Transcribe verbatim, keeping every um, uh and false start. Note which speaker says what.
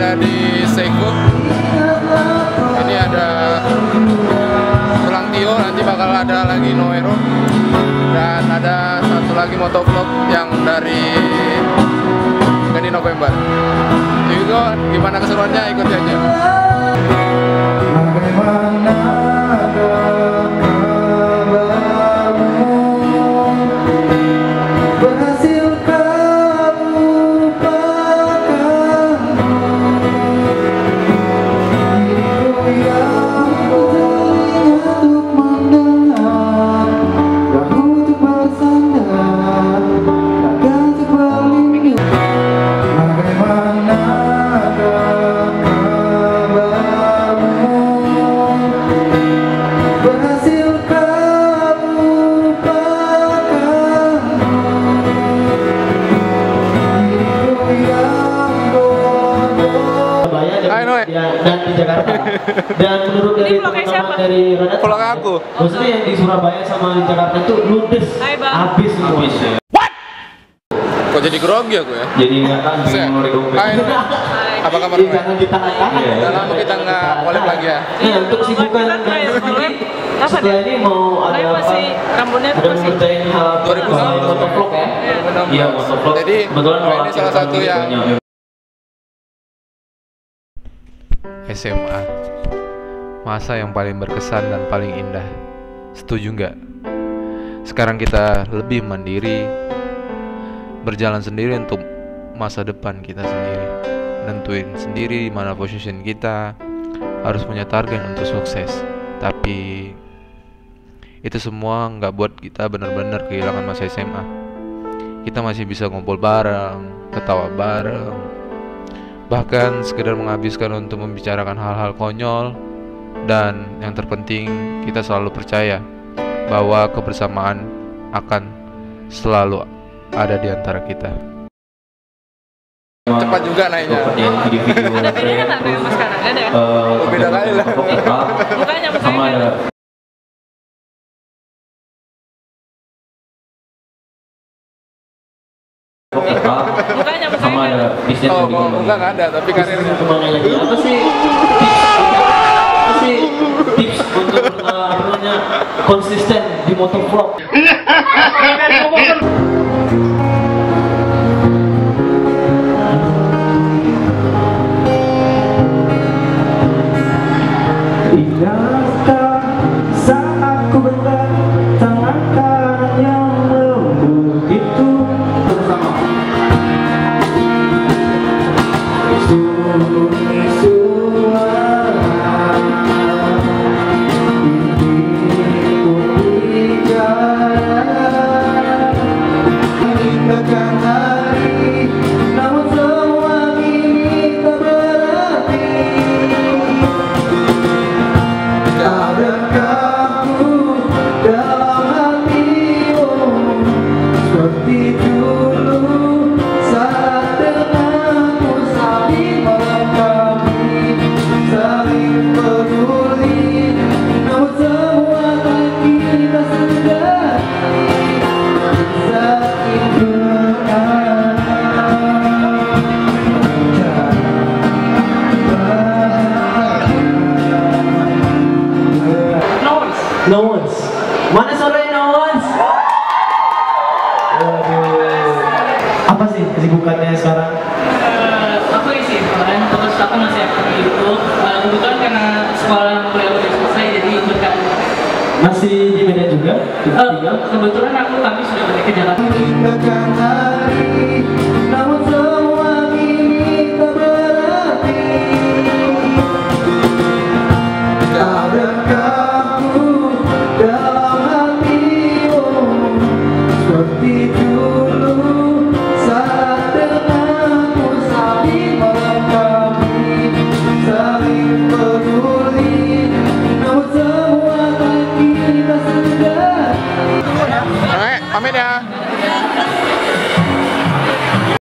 Speaker 1: ada di Seiko. Ini ada Tulang Tio, nanti bakal ada lagi Noero. Dan ada satu lagi motovlog yang dari Gani November. Jadi gimana keseruannya, ikuti aja.
Speaker 2: Dan di Jakarta. Dan menurut dari teman-teman dari Ronat,
Speaker 1: vlog aku.
Speaker 2: maksudnya yang di Surabaya sama di Jakarta itu ludes, habis semua.
Speaker 1: Ya. Kok jadi grogi aku ya?
Speaker 2: Jadi nggak tahu ngeluarin dompet.
Speaker 1: Hai, apa kabar?
Speaker 2: Jangan ditahan-tahan.
Speaker 1: Udah lama kita nggak collab lagi ya.
Speaker 2: Nah, untuk kesibukan setelah ini mau ada apa?
Speaker 3: Rambutnya
Speaker 2: Ada mengerjain hal
Speaker 1: dua ribu enam belas
Speaker 2: motovlog ya? Iya, motovlog.
Speaker 1: Jadi
Speaker 2: kebetulan
Speaker 1: ini salah satu yang
Speaker 4: S M A, masa yang paling berkesan dan paling indah. Setuju nggak? Sekarang kita lebih mandiri, berjalan sendiri untuk masa depan kita sendiri, nentuin sendiri di mana position kita, harus punya target untuk sukses. Tapi itu semua nggak buat kita benar-benar kehilangan masa S M A. Kita masih bisa ngumpul bareng, ketawa bareng, bahkan sekedar menghabiskan untuk membicarakan hal-hal konyol. Dan yang terpenting, kita selalu percaya bahwa kebersamaan akan selalu ada di antara kita.
Speaker 1: Cepat juga naiknya.
Speaker 3: Ada bedanya nggak kayak mas sekarang? Ada ya?
Speaker 1: Oh, beda kali lah.
Speaker 3: Mukanya, mukanya. Mukanya,
Speaker 2: sama ada bisnis.
Speaker 1: Oh, oh enggak nggak ada, tapi karirnya.
Speaker 2: Apa sih? Apa sih tips untuk uh, apa namanya konsisten di motovlog? Ingatkah saat ku berat tangan kanan yang lembut itu bersama sunyi suara diriku bicara ingatkan hari namun semua ini tak berarti. Ada kamu dalam hatimu seperti dulu saat denganmu saling melengkapi, saling peduli, namun semua tak kita sadari saking No one's. Mana suara no one's? Waduh. Apa sih kesibukannya sekarang?
Speaker 5: Uh, aku isi kemarin, terus aku masih aktif di YouTube. Uh, kebetulan karena sekolah kuliah udah selesai, jadi berkat.
Speaker 2: Masih di Medan juga?
Speaker 5: Uh, kebetulan aku kami sudah balik ke Jakarta.
Speaker 2: Ingatkan hari, namun semua ini tak berarti. Ada kamu dalam hatimu seperti dulu saat denganmu saling melengkapi, saling peduli, namun semua tak kita sadari.
Speaker 1: Alright, pamit ya.